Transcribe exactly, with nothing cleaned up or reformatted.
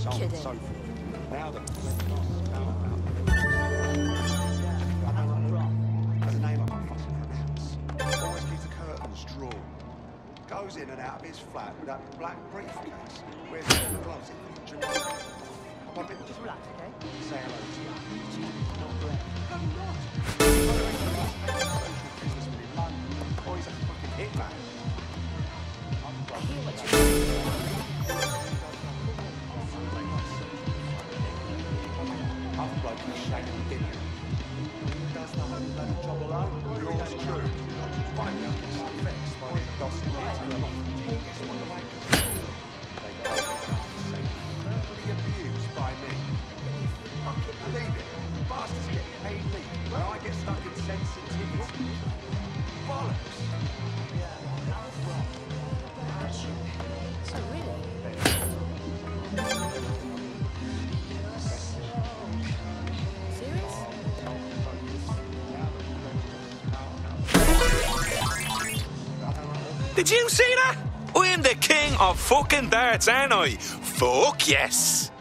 so on and kidding. so forth. Now the... Has a name I can't fucking pronounce. Always keeps the curtains drawn. Goes in and out of his flat with that black briefcase. Wears the gloves in for Jamaica. Bump into... Just relax, okay? Say hello to you. Not great. Bloody not. Or he's a fucking hitman. I hear what you're saying. I've broken a shake and dinner. Does the whole bloody job alone. Yours true. Find me up in some vexed by the gossip. It's a lot. Guess what the wankers do? They go verbally abused by me. Can you fucking believe it? Bastards get paid me, but I get stuck in sensitivity. Bollocks. So really? Serious? Did you see that? I'm the king of fucking darts, aren't I? Fuck yes.